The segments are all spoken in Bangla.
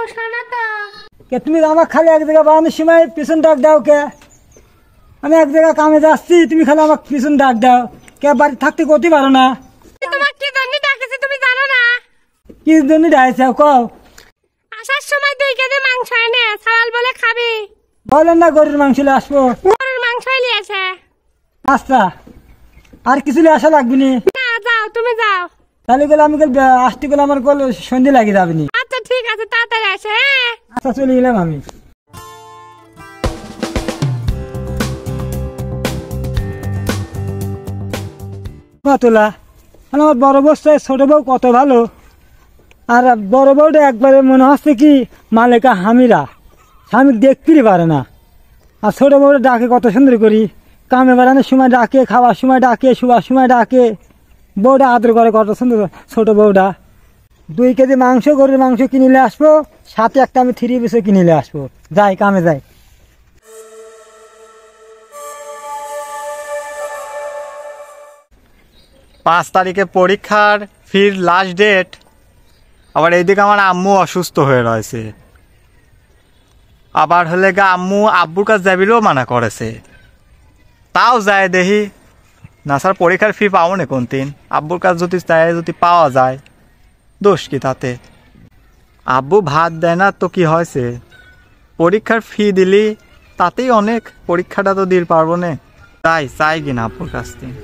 সমস্যা না তো? কে তুমি আমার খালি এক জায়গায় বানানোর সময় পিছন ডাক দাও কে? আমি এক জায়গায় কামে যাচ্ছি, তুমি খালি আমার পিছন ডাক দাও কে? বাড়ি থাকতে করতে পারো না? তোমার কি জন্য ডাকেছি তুমি জানো না? কি জন্য ডাকছে কও? আসার সময় 2 কেজি মাংস এনে সালাল বলে খাবি। বলেন না গরুর মাংস নিয়ে আসবো। গরুর মাংস নিয়েছে। আচ্ছা, আর কিছু নিয়ে আসা লাগবে নি? না, যাও তুমি যাও। তাহলে গেলে আমি আসতে গেলে আমার গেলে সন্ধে লাগিয়ে যাবে নি। আচ্ছা ঠিক আছে, তাড়াতাড়ি আসে। হ্যাঁ আচ্ছা, চলে গেলাম আমি। তোলা আমার বড় বস্তায় ছোট বউ কত ভালো, আর বড় বউটা একবারে মনে হচ্ছে কি মালিকা হামিরা, স্বামী দেখতেই পারে না। আর ছোট বউটা ডাকে কত সুন্দর করি, কামে বেড়ানোর সময় ডাকে, খাওয়ার সময় ডাকে, শোয়ার সময় ডাকে। বউটা আদর করে কত সুন্দর ছোট বউটা। 2 কেজি মাংস, গরুর মাংস কিনিলে আসবো, সাথে একটা আমি 3 পিসও কিনিলে আসবো। যাই কামে যাই। 5 তারিখে পরীক্ষার ফির লাস্ট ডেট। আবার এইদিকে আমার আম্মু অসুস্থ হয়ে রয়েছে। আবার হলে গা আম্মু আব্বুর কাছে যাবিলেও মানা করেছে। তাও যায় দেখি না স্যার, পরীক্ষার ফি পাবো না কোন দিন। আব্বুর কাছে যদি পাওয়া যায়, দোষ কি তাতে? আব্বু ভাত দেয় না তো কি হয়েছে, পরীক্ষার ফি দিলি তাতেই অনেক। পরীক্ষাটা তো দিতে পারবো না, তাই চাই কিনা আব্বুর কাছ থেকে।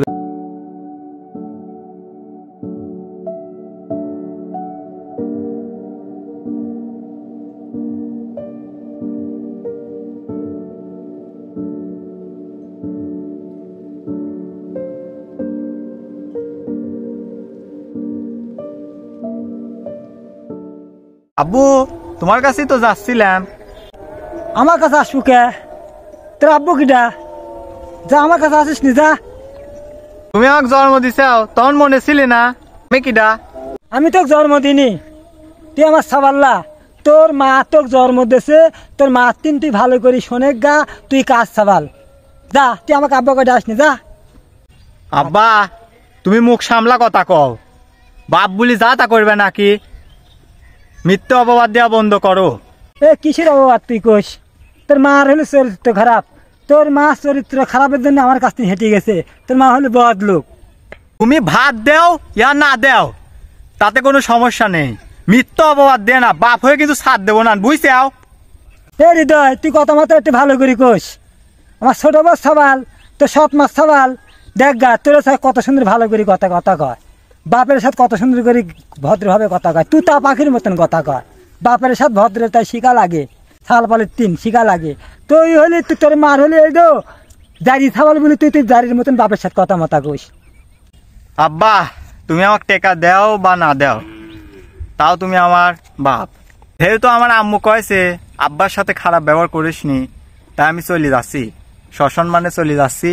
আব্বু, তোমার কাছেই তো যাচ্ছিলাম। আমার কাছে আসবো কে? তোর আব্বু কিটা? যা আমার কাছে আসিস নি, যা। তুমি আমাকে জন্ম দিছাও, তখন মনে ছিলে না আমি কিডা? আমি তোকে জন্ম দিনি, তুই আমার সাবাল্লা। তোর মা তোকে জন্ম দিয়েছে, তোর মা তুই ভালো করি শোনে গা, তুই কাজ সাবাল। যা, তুই আমাকে আব্বাকে ডাসনি, যা। আব্বা, তুমি মুখ সামলা কথা কও। বাপ বলি যা তা করবে নাকি? মিথ্যে অপবাদ দেওয়া বন্ধ করো। কিসের অবাদ তুই কোষ? তোর মার হলো চরিত্র খারাপ, তোর মা চরিত্র খারাপের জন্য আমার কাছ থেকে হেঁটে গেছে। তোর মা হলো বদ লোক। তুমি ভাত দেও ইয়া না দেও তাতে কোনো সমস্যা নেই, মিথ্যে অপবাদ দে না। বাপ হয়ে কিন্তু ছাড় দেবো না, বুঝছাও? হৃদয়, তুই কথা মতো একটু ভালো করি কোষ। আমার ছোট বস সাবাল, তোর সৎ মাস সাবাল। দেখ গা, তোর সাথে কত সুন্দর ভালো করি কথা কয়। বাপের সাথে কত সুন্দর করে ভদ্রভাবে কথা কয়। তুই তা পাখির মতন কথা কয়। বাপের সাথে ভদ্রতায় শিখা লাগে, ছাল পালের 3 শিখা লাগে। তুই হলে তুই তোর মার হলে এই দো জারি ছাবাল বলি, তুই জারির মতন বাপের সাথে কথা মতা কইস। আব্বা, তুমি আমাকে টেকা দেও বা না দেও, তাও তুমি আমার বাপ। যেহেতু আমার আম্মু কয়েছে আব্বার সাথে খারাপ ব্যবহার করিসনি, তাই আমি চলে যাচ্ছি, সসম্মানে চলে যাচ্ছি।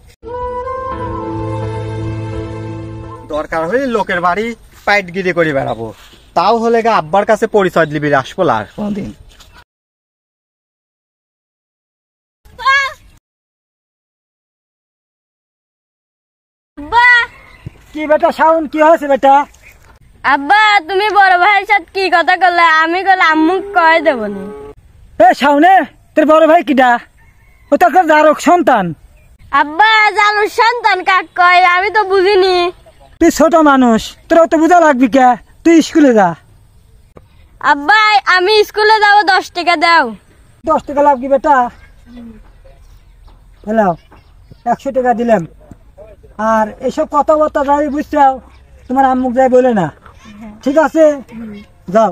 দরকার হলে লোকের বাড়ি পাইটগিরি করে বেড়াবো, তাও হলে গা আব্বার কাছে পরিচয় দিবি আসবো আর কোনদিন। আব্বা, কি বেটা শাওন, কি হয়েছে বেটা? আব্বা তুমি বড় ভাইয়ের সাথে কি কথা করলে? আমি গেলে আম্মু কয়ে দেবো নি। শাওনে, তোর বড় ভাই কিটা? ও তো একটা জারক সন্তান। আব্বা জানুর সন্তান কাক কয়? আমি তো বুঝিনি। তুই ছোট মানুষ, তোর তো বুঝা লাগবি কে? তুই স্কুলে যা। আব্বা আমি স্কুলে যাবো, 10 টাকা দাও। 10 টাকা লাগবি বেটা? হ্যালো, 100 টাকা দিলাম। আর এসব কথাবার্তা যাই বুঝছাও, তোমার আম্মুক যাই বলে না, ঠিক আছে? যাও।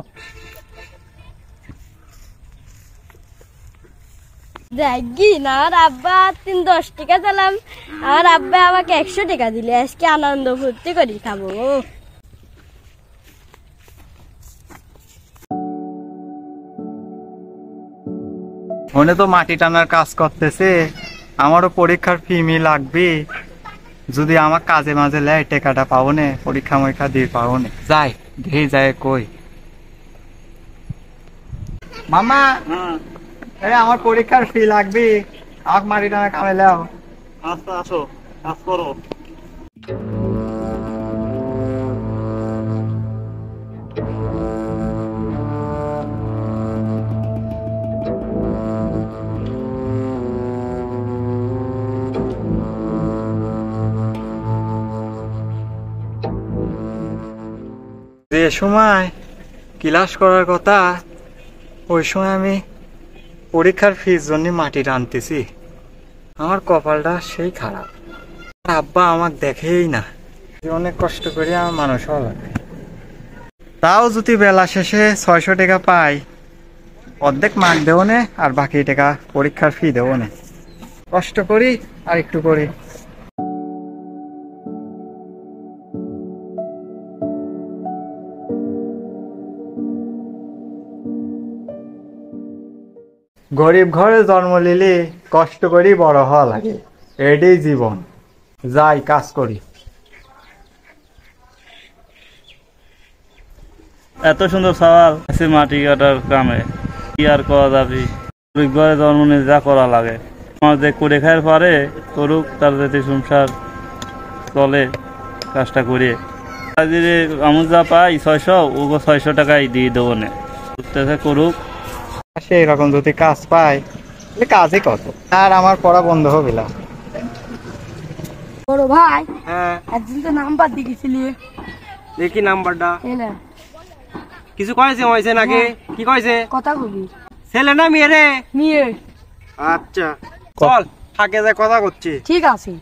দেখি না, আর আব্বা 10 টাকা দিলাম, আর আব্বা আমাকে 100 টাকা দিলে আজকে আনন্দ ফুর্তি করি খাবো। মনে তো মাটি টানার কাজ করতেছে, আমারও পরীক্ষার ফি লাগবে। যদি আমার কাজে মাঝে লেয় টেকাটা পাবো না, পরীক্ষা মরীক্ষা দিয়ে পাবো না। যাই ধেই যায় কই মামা, আমার পরীক্ষার ফি লাগবে, আমাকে মাটি টানা কামে লেও। আচ্ছা, আসো কাজ করো। যে সময় ক্লাস করার কথা ওই সময় আমি পরীক্ষার ফিস জন্য মাটি টানতেছি। আমার কপালটা সেই খারাপ, আব্বা আমাকে দেখেই না। অনেক কষ্ট করে আমার মানুষ হওয়া লাগে। তাও যদি বেলা শেষে 600 টাকা পাই, অর্ধেক মার্ক দেবো নে আর বাকি টাকা পরীক্ষার ফি দেবো নে। কষ্ট করি আর একটু করি। গরিব ঘরে জন্ম নিলে কষ্ট করি বড় হওয়া লাগে, এটাই জীবন। যাই কাজ করি। এত সুন্দর সওয়াল আছে মাটি কাটার কামে, কি আর করা যাবে? গরিব ঘরে জন্ম নিয়ে যা করা লাগে, আমার যে করে খাওয়ার পরে করুক, তার যাতে সংসার চলে কাজটা করে। যদি আমি যা পাই 600, ওগো 600 টাকাই দিয়ে দেবো না, করুক। সেই রকম যদি কাজ পাই তাহলে কাজই কত, আর আমার পড়া বন্ধ হবে না। বড় ভাই, হ্যাঁ একদিন তো নাম্বার দিয়েছিলি, দেখি নাম্বারটা। এলে কিছু কয়েছে হয়েছে নাকি? কি কয়েছে? কথা বলি। ছেলে না মেয়ে রে? মেয়ে। আচ্ছা চল থাকে যায় কথা করছি। ঠিক আছে।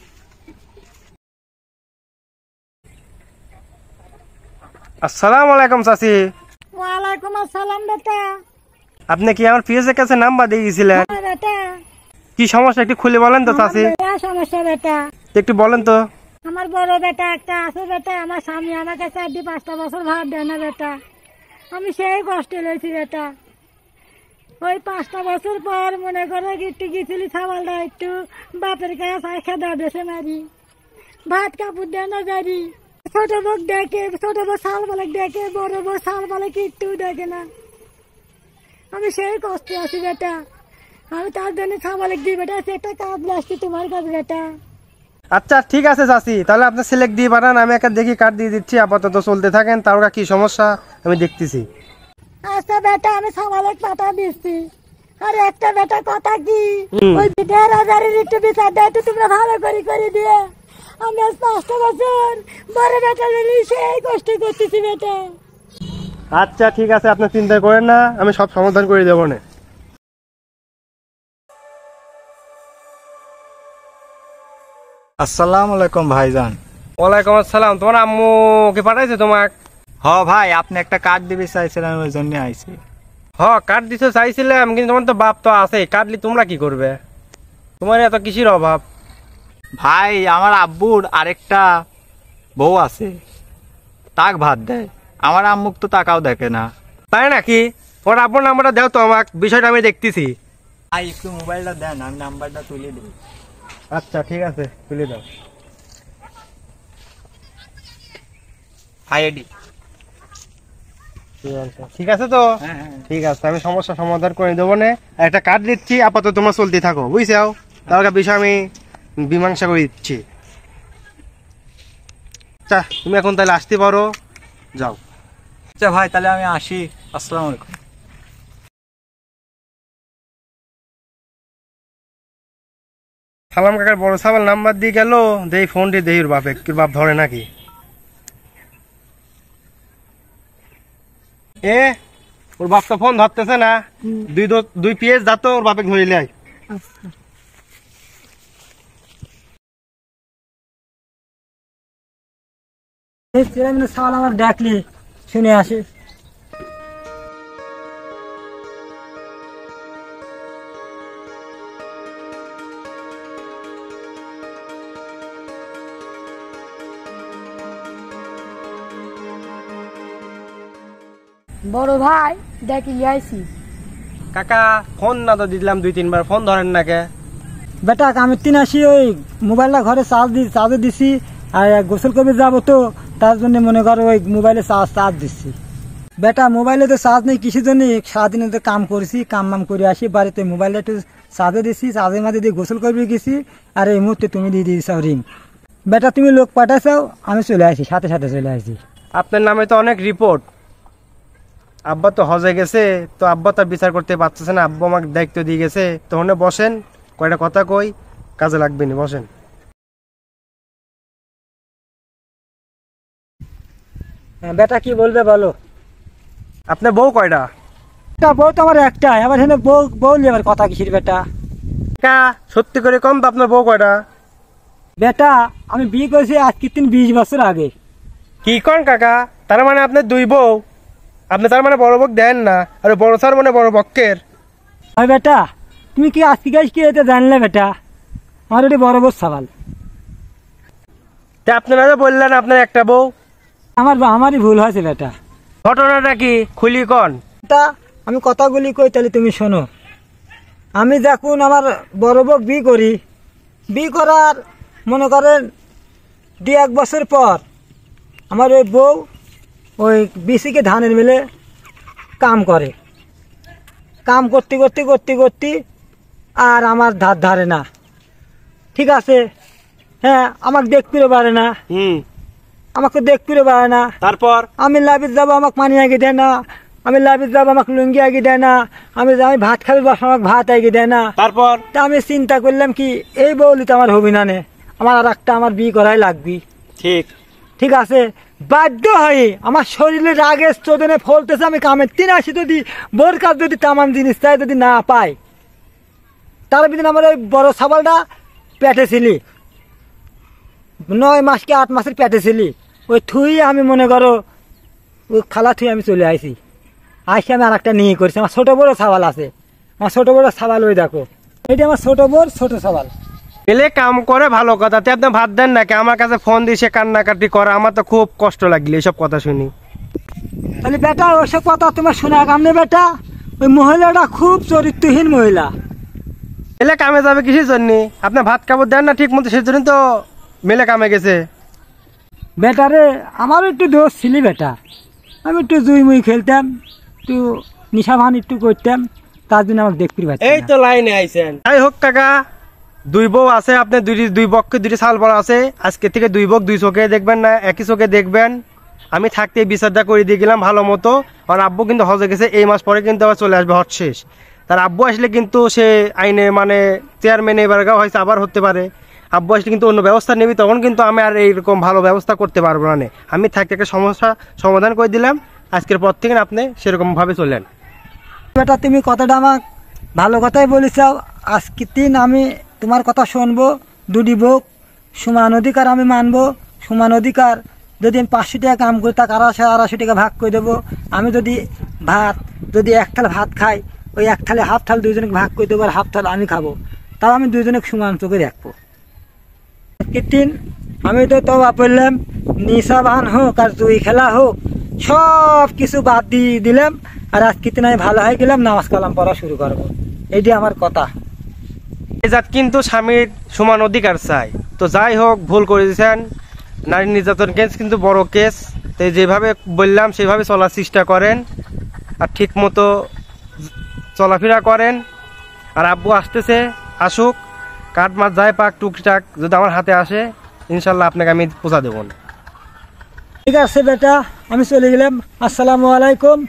আসসালামু আলাইকুম চাচি। ওয়ালাইকুম আসসালাম বেটা। আপনি কি আমার পিএসের কাছে নাম্বার দিয়ে গেছিলেন? বেটা, কি সমস্যা একটু খুলে বলেন তো চাচি। সমস্যা বেটা, একটু বলেন তো। আমার বড় বেটা একটা আছে বেটা, আমার স্বামী আমাকে 4-5টা বছর ভাত দেয় না বেটা, আমি সেই কষ্টে রয়েছি বেটা। ওই 5টা বছর পর মনে করে একটু গেছিলি ছাওয়ালটা একটু বাপের কাছে চাইখা দেওয়া দেশে মারি, ভাত কাপড় দেয় না যারি। ছোট বউ দেখে, ছোট বউ শাল বলে দেখে, বড় বউ শাল বলে কিট্টু দেখে না। আমি সেই কষ্টে আছি বেটা, আমি তার জন্য ছাওয়াল দিই বেটা, সেটা কাজ আসছি তোমার কাছে বেটা। আচ্ছা ঠিক আছে চাচি, তাহলে আপনি সিলেক্ট দিয়ে পাঠান, আমি একটা দেখি কার্ড দিয়ে দিচ্ছি, আপাতত চলতে থাকেন। তারপর কি সমস্যা আমি দেখতেছি। আচ্ছা বেটা, আমি সামালেক পাঠা দিচ্ছি। আর একটা বেটা কথা কি, ওই 1,500 একটু বিচার দেয় তো তোমরা ভালো করে দিয়ে। আমি আজ 5টা বছর বড় বেটা নিলি সেই কষ্ট করতেছি বেটা। আচ্ছা ঠিক আছে, আপনি চিন্তা করেন না, আমি সব সমাধান করে দেবো না। আসসালামু আলাইকুম ভাইজান। ওয়ালাইকুম আসসালাম। তোমার আম্মু কে পাঠাইছে তোমাক? হ ভাই, আপনি একটা কার্ড দিবে চাইছিলেন, ওই জন্য আইছি। কার্ড দিতে চাইছিলাম, কিন্তু তোমার তো বাপ তো আছে, কার্ডলি তোমরা কি করবে? তোমার এত কিসির অভাব? ভাই, আমার আব্বুর আরেকটা বউ আছে, তাক ভাত দেয়, আমার আম্মুক তো তাকাও দেখে না। তাই নাকি? ওর আব্বুর নাম্বারটা দাও তো আমাক, বিষয়টা আমি দেখতেছি। ভাই একটু মোবাইলটা দেন, আমি নাম্বারটা তুলে দিই। আচ্ছা ঠিক আছে, তুলে দাও। আইডি। ঠিক আছে তো? ঠিক আছে, আমি সমস্যা সমাধান করে দেবো না। একটা কার্ড দিচ্ছি, আপাতত তোমরা চলতে থাকো, বুঝছো? তাহলে বিষয় আমি মীমাংসা করে দিচ্ছি। আচ্ছা তুমি এখন তাহলে আসতে পারো, যাও। আচ্ছা ভাই, তাহলে আমি আসি। আসসালামু আলাইকুম। সালাম কাকার বড় সাবাল নাম্বার দিয়ে গেল, দেই ফোনটি দেই ওর বাপে, ওর বাপ ধরে নাকি? ওর বাপ তো ফোন ধরতেছে না। দুই পিএস যা তো ওর বাপে ধরিলে আয়। সাল আমার ডাকলি শুনে আসে। বড় ভাই দেখি আইছি। কাকা ফোন না তো দিলাম 2-3 বার, ফোন ধরেন না কে? বেটা আমি 3 আসি, ওই মোবাইলটা ঘরে চার্জে দিছি, আর গোসল করবে যাবো তো, তার জন্য মনে করো ওই মোবাইলে চার্জ দিচ্ছি। বেটা মোবাইলে তো চার্জ নেই, কিসের জন্য? সারাদিনে তো কাম করেছি, কাম করে আসি বাড়িতে, মোবাইলটা একটু চার্জে দিচ্ছি, চার্জের মাঝে দিয়ে গোসল করবে গেছি, আর এই মুহূর্তে তুমি দিয়ে দিয়েছাও রিং। বেটা তুমি লোক পাঠাইছাও, আমি চলে আসি, সাথে সাথে চলে আসি। আপনার নামে তো অনেক রিপোর্ট। আব্বা তো হজে গেছে, তো আব্বা তো বিচার করতে পারতেছে না, আব্বা আমাকে দায়িত্ব দিয়ে গেছে। তো ওখানে বসেন, কয়টা কথা কই, কাজে লাগবে না, বসেন। বেটা কি বলবে বলো? আপনার বউ কয়টা? একটা বউ তো আমার একটাই, আবার হেনে বউ বললি আবার কথা কিসির বেটা? কাকা সত্যি করে কম তো আপনার বউ কয়টা? বেটা আমি বিয়ে করেছি আজকে 20 বছর আগে। কি কন কাকা, তার মানে আপনার দুই বউ? আপনি তার মানে বড় বক দেন না, আর বড় স্যার মানে বড় বক্কের? হয় বেটা, তুমি কি আজকে গাছ কি এটা জানলে বেটা? আমার ওটি বড় বড় সওয়াল। তা আপনারা যে বললেন আপনার একটা বউ, আমারই ভুল হয়েছে বেটা। ঘটনাটা কি খুলি কন? তা আমি কথাগুলি কই, তাহলে তুমি শোনো। আমি যখন আমার বড় বউ বিয়ে করার মনে করেন 2-1 বছর পর আমার ওই বউ ওই বিসিকে ধানের মিলে কাম করে। কাম করতে আর আমার ধারে না, ঠিক আছে? হ্যাঁ, আমাকে দেখতে পারে না, আমাকে দেখতে পারে না। তারপর আমি লাভিত যাবো, আমাকে পানি আগে দেয় না। আমি লাভিত যাবো, আমাকে লুঙ্গি আগে দেয় না। আমি ভাত খাবি বস, আমাকে ভাত আগে দেয় না। তারপর তা আমি চিন্তা করলাম কি, এই বউলি তো আমার হবি না নে, আমার আর একটা আমার বিয়ে করাই লাগবি। ঠিক আছে, বাধ্য হয়ে আমার শরীরে রাগের চোদনে ফলতেছে। আমি কামের 83 যদি বোর কাজ যদি তামান জিনিস চাই যদি না পাই, তার বিদিন আমার ওই বড় সাবালটা পেটে ছিলি, 9 মাস কি 8 মাসের পেটে ছিলি, ওই থুই আমি মনে করো ওই খালা থুই আমি চলে আইছি। আমি আর একটা নিয়ে করছি। আমার ছোট বড় সাবাল আছে, আমার ছোট বড় সাবাল ওই দেখো, এইটা আমার ছোট বড় ছোট সাবাল। এলে কাম করে ভালো কথা, তে আপনি ভাত দেন নাকি? আমার কাছে ফোন দিয়ে সে কান্নাকাটি করে, আমার তো খুব কষ্ট লাগলে এসব কথা শুনি। তাহলে বেটা ওসব কথা তোমার শোনা কাম নেই বেটা। ওই মহিলাটা খুব চরিত্রহীন মহিলা। এলে কামে যাবে কিসের জন্য? আপনি ভাত কাপড় দেন না ঠিক মতো, সেজন্য তো মেলে কামে গেছে। বেটারে আমারও একটু দোষ ছিলি বেটা, আমি একটু জুই মুই খেলতাম, একটু নিশা ভান একটু করতাম, তার জন্য আমাকে দেখতে পাচ্ছি। এই তো লাইনে আইছেন। যাই হোক কাকা, দুই বউ আছে, আপনি দুই বককে 2টি সাল বড় আছে। আজকে থেকে 2 বক 2 চোখে দেখবেন না, একই চোখে দেখবেন। আমি থাকতে বিচারটা করে দিয়ে গেলাম ভালো মতো। আর আব্বু কিন্তু হজে গেছে, এই মাস পরে কিন্তু আবার চলে আসবে হজ শেষ। তার আব্বু আসলে কিন্তু সে আইনে মানে চেয়ারম্যান এবার হয়তো আবার হতে পারে। আব্বু আসলে কিন্তু অন্য ব্যবস্থা নেবি, তখন কিন্তু আমি আর এইরকম ভালো ব্যবস্থা করতে পারবো না। আমি থাকতে একটা সমস্যা সমাধান করে দিলাম। আজকের পর থেকে আপনি সেরকমভাবে চলেন। বেটা তুমি কথাটা আমাকে ভালো কথাই বলেছ। আজকে আমি তোমার কথা শুনবো। 2টি বউ সমান অধিকার আমি মানবো, সমান অধিকার। যদি আমি 500 টাকা কাম করি, তাকে 250 টাকা ভাগ করে দেবো। আমি যদি এক থাল ভাত খাই, ওই এক থালে হাফ থাল দুইজনকে ভাগ করে দেবো, আর হাফ থাল আমি খাবো। তাও আমি দুইজনকে সমান চোখে রাখবো। আমি তো তবা পড়লাম, নিশা বান হোক আর জুই খেলা হোক, সব কিছু বাদ দিয়ে দিলাম। আর আজকে আমি ভালো হয়ে গেলাম, নামাজ কালাম পড়া শুরু করবো। এইটি আমার কথা। জাত কিন্তু স্বামীর সমান অধিকার চাই। তো যাই হোক, ভুল করে দিয়েছেন। নারী নির্যাতন কেস কিন্তু বড় কেস। তো যেভাবে বললাম সেভাবে চলার চেষ্টা করেন, আর ঠিক মতো চলাফেরা করেন। আর আব্বু আসতেছে, আসুক, কাঠ মাছ যায় পাক টুকটাক যদি আমার হাতে আসে, ইনশাল্লাহ আপনাকে আমি পৌঁছা দেবো। ঠিক আছে বেটা, আমি চলে গেলাম। আসসালামু আলাইকুম।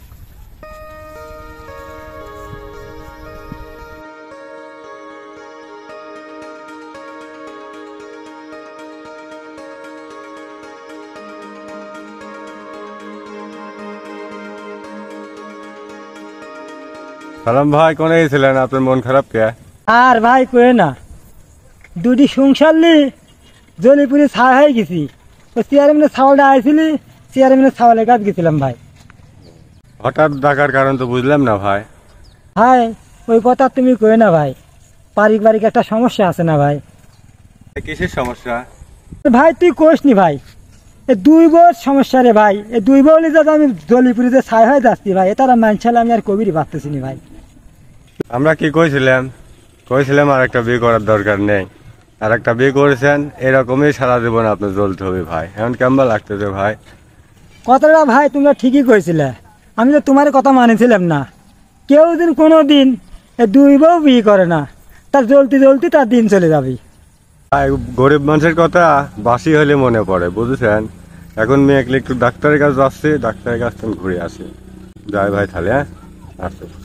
সালাম ভাই, কোনে গেছিলেন? আপনার মন খারাপ কে? আর ভাই কয়ে না, 2টি সংসার নি জলিপুরি ছাড় হয়ে গেছি। ওই চেয়ারম্যানের ছাওয়ালটা আইছিলি, চেয়ারম্যানের ছাওয়ালের কাজ গেছিলাম ভাই। হঠাৎ ডাকার কারণ তো বুঝলাম না ভাই। ভাই ওই কথা তুমি কয়ে না ভাই, পারিবারিক একটা সমস্যা আছে না ভাই। কিসের সমস্যা? ভাই তুই কোস নি ভাই, এই 2 বউর সমস্যা রে ভাই। এই 2 বউ নিয়ে যাতে আমি জলিপুরিতে ছাই হয়ে যাচ্ছি ভাই, এটারা মানছালে আমি আর কবিরই পারতেছি নি ভাই। আমরা কি কইছিলাম আর একটা বিয়ে করার দরকার নেই। আর একটা বিয়ে করেছেন, এরকমই সারা জীবন আপনার জ্বলতে হবে ভাই। এখন কেমন লাগতেছে ভাই? কথাটা ভাই তোমরা ঠিকই কইছিলে, আমি তো তোমার কথা মানেছিলাম না। কেউ দিন কোনো দিন এই 2 বউ বিয়ে করে না, তার জ্বলতে জ্বলতে তার দিন চলে যাবে। ভাই গরিব মানুষের কথা বাসি হলে মনে পড়ে, বুঝেছেন? এখন মেয়ে একটু ডাক্তারের কাছে যাচ্ছে, ডাক্তারের কাছ থেকে ঘুরে আসে। যাই ভাই তাহলে, হ্যাঁ, আসো।